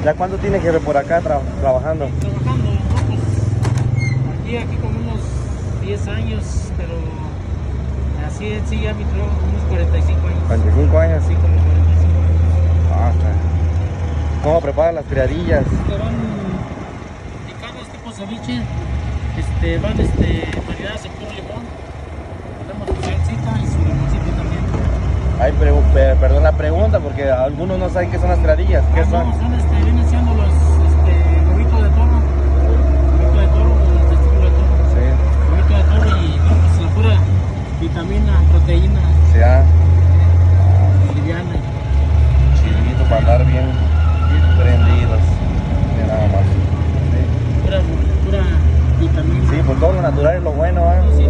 ¿Ya cuánto tiene que por acá trabajando? Trabajando, no, pues aquí como unos 10 años, pero así en sí ya mi trabajo unos 45 años. 45 años. Sí, como 45 años. Ah, está. ¿Cómo preparan las criadillas? Que van picadas tipo ceviche, van maridadas en puro limón. Tenemos su salsita y su limoncito también. Ay, perdón la pregunta porque algunos no saben qué son las criadillas. ¿Qué son? No, vienen siendo los huevitos de toro. Huevito de toro, el testículo de toro. Sí. Huevito de toro y no, pues la pura vitamina, proteína. Sí, Liviana. chilito para andar bien prendidos. Mira nada más. Sí. Pura vitamina. Sí, pues todo lo natural es lo bueno, ¿ah? Sí,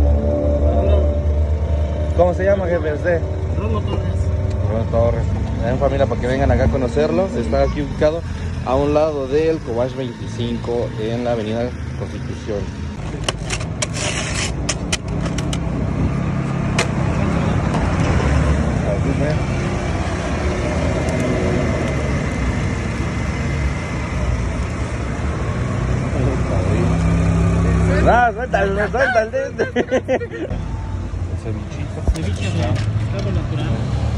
¿Cómo se llama, jefe, usted? Rolo Torres. Rolo Torres. En familia, para que vengan acá a conocerlos. Está aquí ubicado a un lado del Cobach 25 en la avenida Constitución. No, suéltale, suéltale. Ceviche de agua natural.